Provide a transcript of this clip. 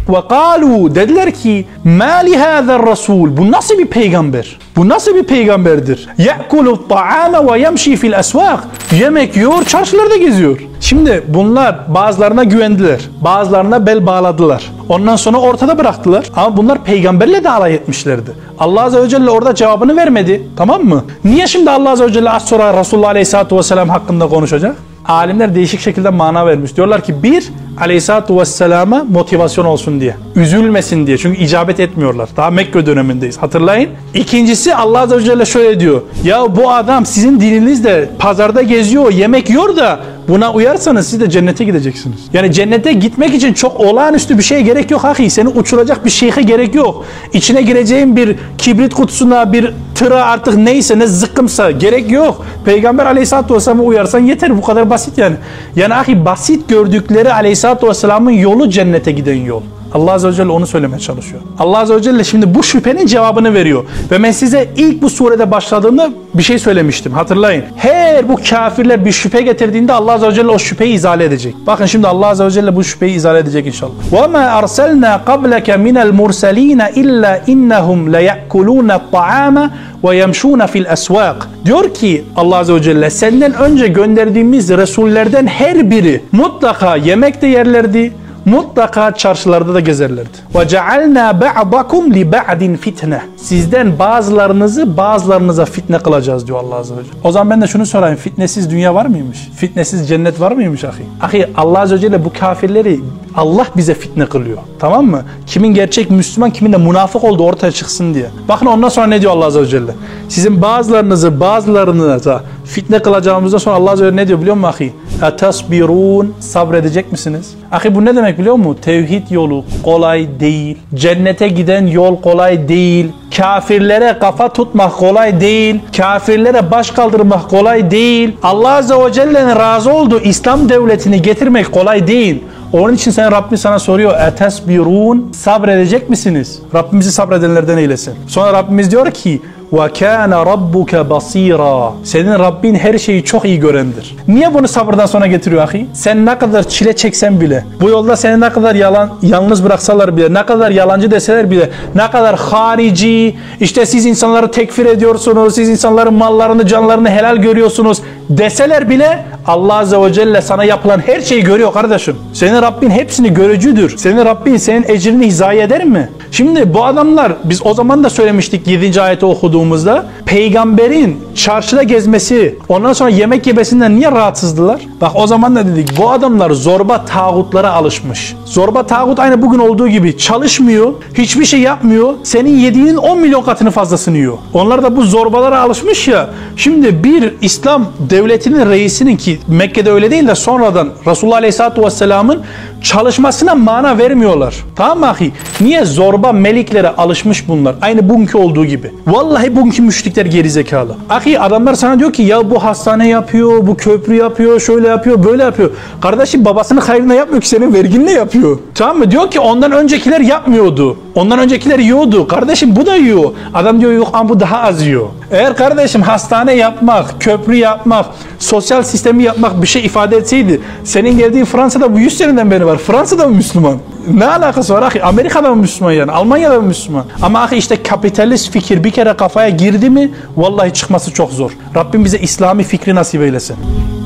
وَقَالُوا dediler ki مَا لِهَذَا الرَّسُولِ bu nasıl bir peygamber? Bu nasıl bir peygamberdir? يَأْكُلُ الطَّعَامَ وَيَمْشِي فِي الْأَسْوَاقِ yemek yiyor, çarşılarda geziyor. Şimdi bunlar bazılarına güvendiler, bazılarına bel bağladılar. Ondan sonra ortada bıraktılar. Ama bunlar peygamberle de alay etmişlerdi. Allah Azze ve Celle orada cevabını vermedi. Tamam mı? Niye şimdi Allah Azze ve Celle az sonra Resulullah Aleyhisselatü Vesselam hakkında konuşacak? Alimler değişik şekilde mana vermiş. Diyorlar ki bir, Aleyhisselatü Vesselam'a motivasyon olsun diye. Üzülmesin diye. Çünkü icabet etmiyorlar. Daha Mekke dönemindeyiz. Hatırlayın. İkincisi Allah Azze ve Celle şöyle diyor. Ya bu adam sizin dininizde pazarda geziyor, yemek yiyor da buna uyarsanız siz de cennete gideceksiniz. Yani cennete gitmek için çok olağanüstü bir şeye gerek yok ahi. Seni uçuracak bir şeyhe gerek yok. İçine gireceğin bir kibrit kutusuna, bir tıra artık neyse ne zıkkımsa gerek yok. Peygamber Aleyhisselatü Vesselam'a uyarsan yeter. Bu kadar basit yani. Yani ahi basit gördükleri Aleyhisselatü Vesselam'ın yolu cennete giden yol. Allah Azze ve Celle onu söylemeye çalışıyor. Allah Azze ve Celle şimdi bu şüphenin cevabını veriyor. Ve ben size ilk bu surede başladığımda bir şey söylemiştim. Hatırlayın. Her bu kafirler bir şüphe getirdiğinde Allah Azze ve Celle o şüpheyi izale edecek. Bakın şimdi Allah Azze ve Celle bu şüpheyi izale edecek inşallah. وَمَا أَرْسَلْنَا قَبْلَكَ مِنَ الْمُرْسَلِينَ إِلَّا إِنَّهُمْ لَيَأْكُلُونَ الطَّعَامَ وَيَمْشُونَ فِي الْأَسْوَاقِ diyor ki Allah Azze ve Celle senden önce gönderdiğimiz Resullerden her biri mutlaka yemek de yerlerdi. Mutlaka çarşılarda da gezerlerdi. وَجَعَلْنَا بَعْضَكُمْ لِبَعْدٍ فِتْنَةً sizden bazılarınızı bazılarınıza fitne kılacağız diyor Allah Azze ve Celle. O zaman ben de şunu sorayım. Fitnesiz dünya var mıymış? Fitnesiz cennet var mıymış ahi? Ahi Allah Azze ve Celle bu kafirleri Allah bize fitne kılıyor. Tamam mı? Kimin gerçek Müslüman, kimin de münafık olduğu ortaya çıksın diye. Bakın ondan sonra ne diyor Allah Azze ve Celle? Sizin bazılarınızı bazılarınıza fitne kılacağımızdan sonra Allah Azze ve Celle ne diyor biliyor musun ahi? اَتَصْبِرُونَ sabredecek misiniz? Ahi bu ne demek biliyor musun? Tevhid yolu kolay değil. Cennete giden yol kolay değil. Kafirlere kafa tutmak kolay değil. Kafirlere baş kaldırmak kolay değil. Allah Azze ve Celle'nin razı olduğu İslam devletini getirmek kolay değil. Onun için Rabbimiz sana soruyor. اَتَصْبِرُونَ sabredecek misiniz? Rabbimizi sabredenlerden eylesin. Sonra Rabbimiz diyor ki وَكَانَ رَبُّكَ بَصِيرًا senin Rabbin her şeyi çok iyi görendir. Niye bunu sabırdan sonra getiriyor ahi? Sen ne kadar çile çeksen bile, bu yolda seni ne kadar yalnız bıraksalar bile, ne kadar yalancı deseler bile, ne kadar harici, işte siz insanları tekfir ediyorsunuz, siz insanların mallarını, canlarını helal görüyorsunuz deseler bile Allah Azze ve Celle sana yapılan her şeyi görüyor kardeşim. Senin Rabbin hepsini görücüdür. Senin Rabbin senin ecrini hizaya eder mi? Şimdi bu adamlar, biz o zaman da söylemiştik 7. ayeti okuduğumuzda, peygamberin çarşıda gezmesi, ondan sonra yemek yemesinden niye rahatsızdılar? Bak o zaman da dedik, bu adamlar zorba tağutlara alışmış. Zorba tağut aynı bugün olduğu gibi çalışmıyor, hiçbir şey yapmıyor, senin yediğinin 10 milyon katını fazlasını yiyor. Onlar da bu zorbalara alışmış ya. Şimdi bir İslam devletinin reisinin, ki Mekke'de öyle değil de sonradan Resulullah Aleyhisselatü Vesselam'ın çalışmasına mana vermiyorlar. Tamam mı ahi? Niye? Zorba meliklere alışmış bunlar. Aynı bugünkü olduğu gibi. Vallahi bugünkü müşrikler gerizekalı. Ahi adamlar sana diyor ki ya bu hastane yapıyor, bu köprü yapıyor, şöyle yapıyor, böyle yapıyor. Kardeşim babasının hayrına yapmıyor ki, senin verginle yapıyor. Tamam mı? Diyor ki ondan öncekiler yapmıyordu. Ondan öncekiler yiyordu. Kardeşim bu da yiyor. Adam diyor yok ama bu daha az yiyor. Eğer kardeşim hastane yapmak, köprü yapmak, sosyal sistemi yapmak bir şey ifade etseydi, senin geldiğin Fransa'da bu 100 seneden beri var. Fransa'da mı Müslüman? Ne alakası var ahi? Amerika'da mı Müslüman yani? Almanya'da mı Müslüman? Ama ahi işte kapitalist fikir bir kere kafaya girdi mi vallahi çıkması çok zor. Rabbim bize İslami fikri nasip eylesin.